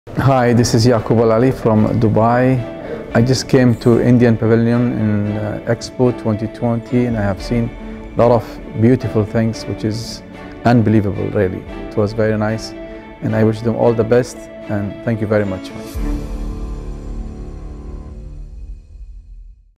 Hi, this is Yaqoob Al Ali from Dubai. I just came to Indian Pavilion in Expo 2020 and I have seen a lot of beautiful things which is unbelievable really. It was very nice and I wish them all the best and thank you very much.